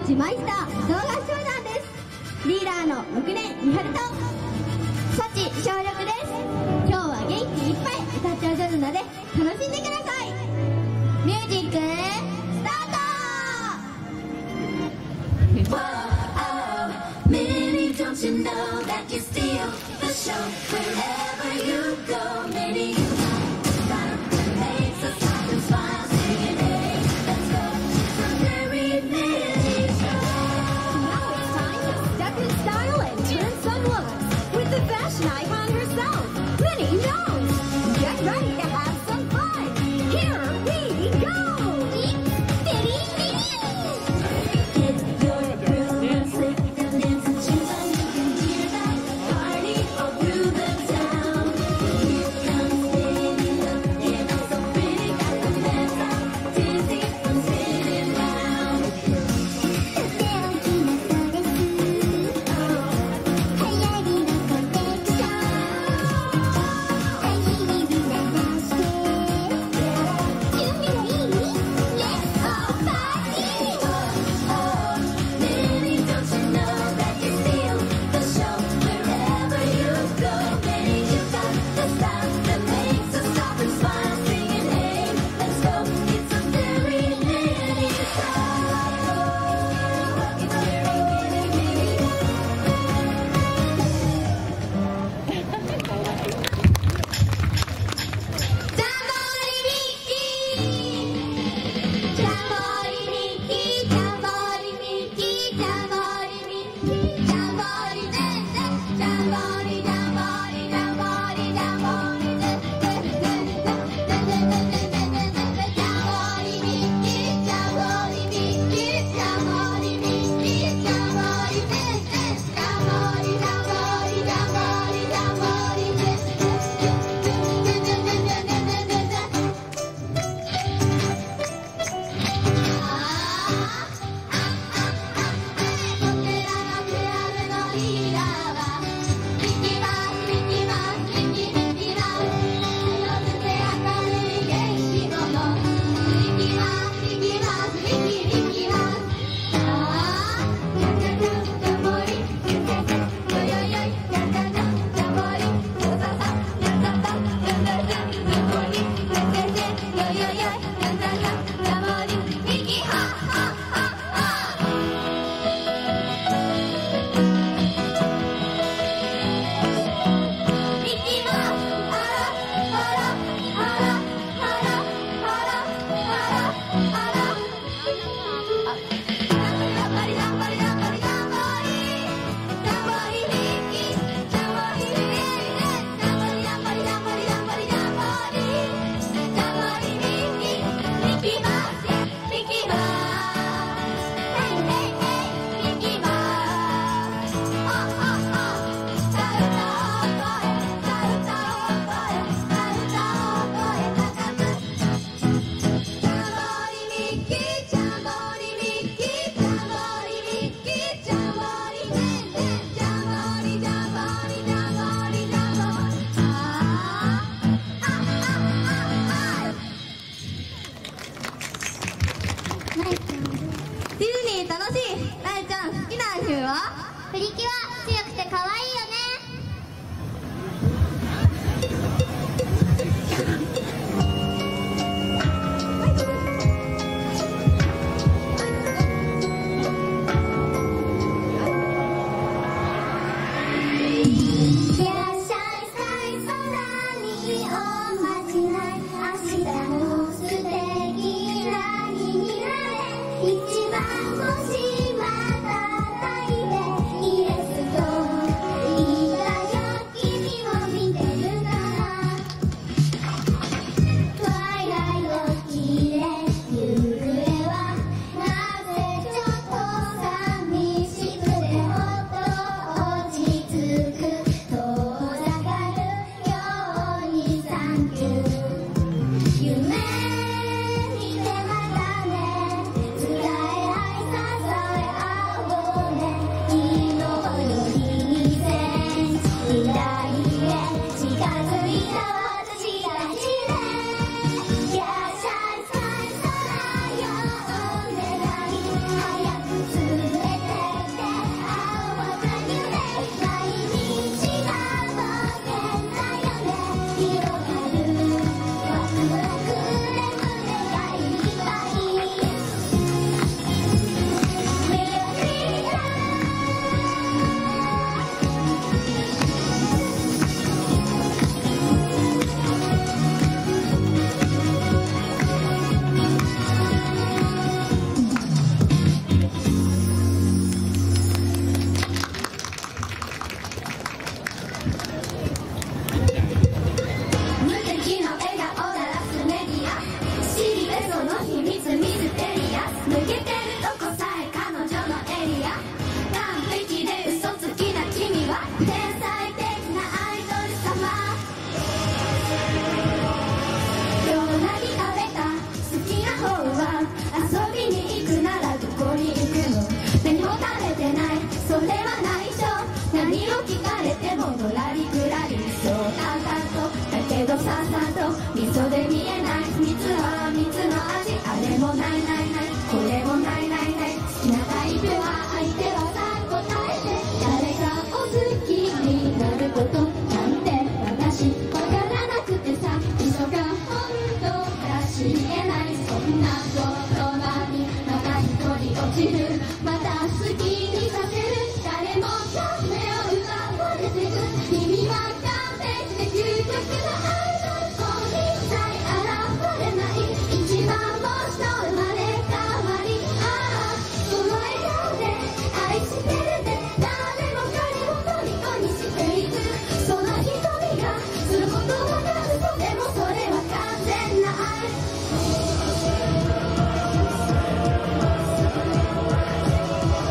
ちマイスター動画集団です。リーダーの6年みはると幸小力です。今日は元気いっぱい歌って踊るので楽しんでください。ミュージックスタート。 Minnie, don't you know that you steal the show wherever you go? Minnie, you got the style that makes us laugh and smile, singing, hey, let's go. It's a very Minnie show. Now it's time to step in style and turn some looks with the fashion icon herself, Minnie Jones. Get ready to have some fun. Here we go. Get your groove and slip and dance and shoes on. You can hear that party all through the town. Here comes Minnie, looking oh so pretty, got the dance out, dizzy from spinning round. Minnie, don't you know that you steal the show wherever you go? Minnie, you got the style that makes us stop and smile, singing, hey, let's go. It's a very Minnie show. It's very Minnie. ディズニー楽しい。なえちゃん好きなアニメは？ プリキュア強くて可愛いよね。いらっしゃいスカイ空におまじない。明日も素敵な日になれ。一番星またたいてまた好きにさせる誰もが目を奪われてく君は完璧で究極の愛の子にさえ現れない一番星の生まれ変わりその笑顔で愛してるね誰も彼を虜にしていくその瞳がすることはなくとでもそれは完全な愛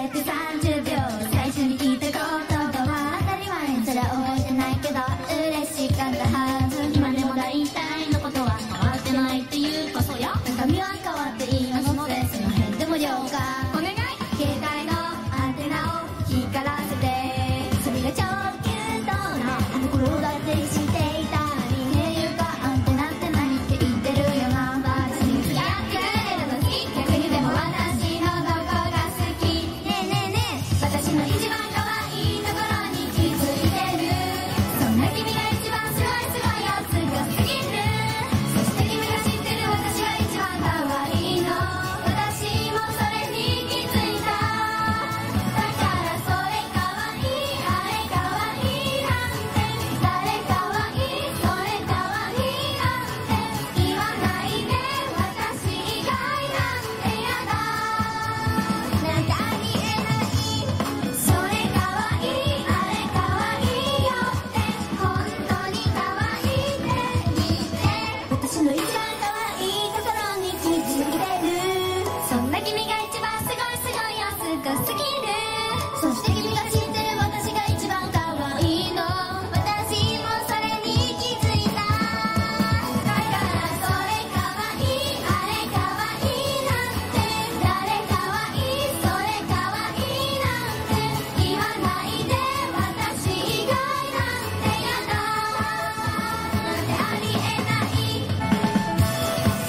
約30秒最初に聞いた言葉は当たり前それは覚えてないけど嬉しかったはず今でも大体のことは変わってないっていうかそうや中身は変わっていますのでその辺でも了解お願い携帯のアンテナを光らせてそれが超キュートなあの頃だって知っていたにねいうかアンテナって何って言ってるよな私に付き合ってくれるの好き逆にでも私のどこが好きねえねえねえ私の一番可愛いところに気づいてるそんな君が一番すごいすごいやつがすぎるそして君が知ってる私が一番可愛いの私もそれに気づいただからそれ可愛いあれ可愛いなんて誰可愛いそれ可愛いなんて言わないで私以外なんてやだなんてありえないそれ可愛いあれ可愛いよって本当に可愛いって言って私の一番可愛いところに気づいてるそんな君が一番すごいすごいやつがすぎるそして君が知ってる私が一番可愛いの私もそれに気づいただからそれ可愛いあれ可愛いなんて誰可愛いそれ可愛いなんて言わないで私以外なんてやだなんてありえない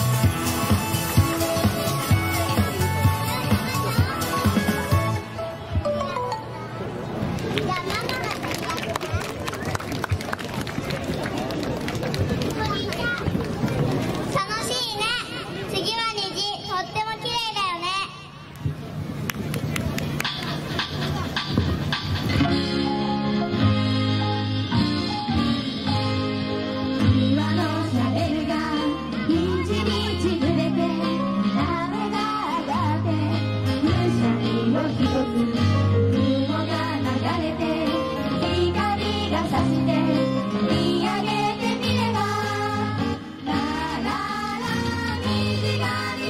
楽しいね次は虹とっても綺麗だよね庭のシャベルが一日濡れて雨が上がって風車を一つ雲が流れて光が差して見上げてみればラララ虹が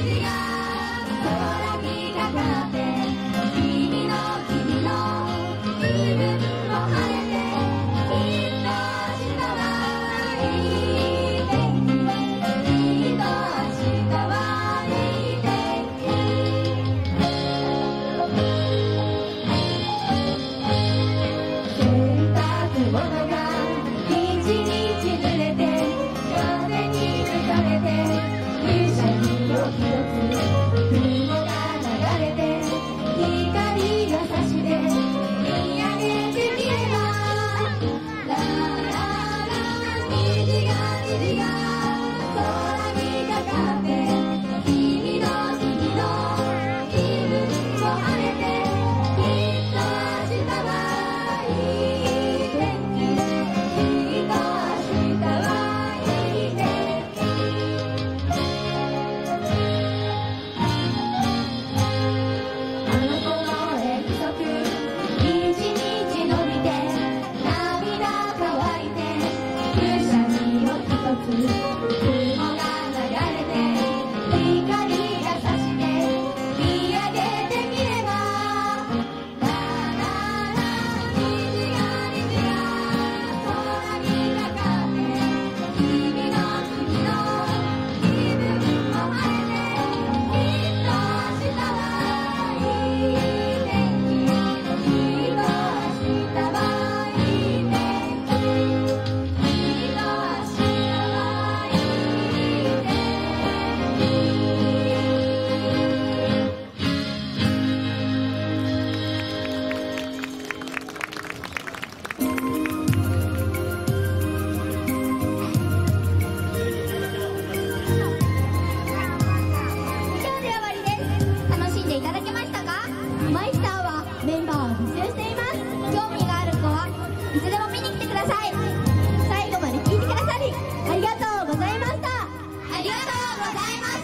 空にかかって君の気分も晴れてきっと明日はいい天気きっと明日はいい天気洗濯物が一日濡れて風に吹かれて風車にを一つ雲が流れて光が差して見上げてみればラララ虹が空にかかって君の気分も晴れてきっと明日はいい天気きっと明日はいい天気あの子の約束一日伸びて涙乾いて風車にを一つ雲が流れて光が差して見上げてみればラララ虹が空にかかって君の気分も晴れてきっと明日はいい天気きっと明日はいい天気きっと明日はいい天以上で終わりです楽しんでいただけましたかマイスターはメンバーを募集しています興味がある子はいつでも見に来てください最後まで聞いてくださりありがとうございましたありがとうございました